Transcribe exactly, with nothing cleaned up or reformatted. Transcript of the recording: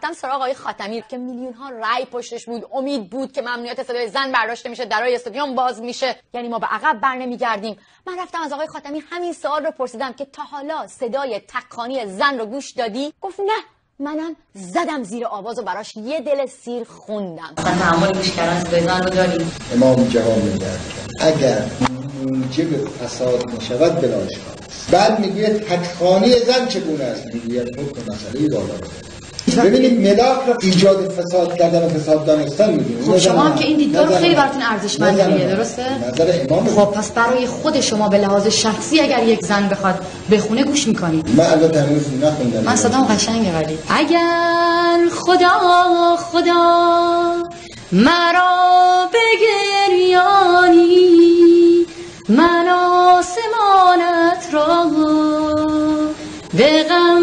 رفتم سراغ آقای خاتمی که میلیون ها رای پشتش بود، امید بود که ممنوعیت صدای زن برداشته میشه، درای استادیوم باز میشه، یعنی ما به عقب برنمیگردیم. من رفتم از آقای خاتمی همین سوال رو پرسیدم که تا حالا صدای تکخانی زن رو گوش دادی؟ گفت نه. منم زدم زیر آواز و براش یه دل سیر خوندم. مثلا تحمل گوش کردن صدای زن رو داریم؟ امام جواب میدهد اگر موجب فساد نشود بلا اشکال. بعد میگه تکخانی زن چگونه است؟ میگه حکم مسئله بالا رو ببینید ملاک را ایجاد فساد کردن و فساد دانستن میدونید. خب شما هم که این دیدگاه رو خیلی براتون ارزشمندیه، درسته؟ نظر امام. خب پس برای خود شما به لحاظ شخصی اگر یک زن بخواد بخونه گوش میکنید؟ من البته هنوز نخوندم. من صدام قشنگه ولی اگر خدا خدا مرا بگریانی من آسمانت را به غم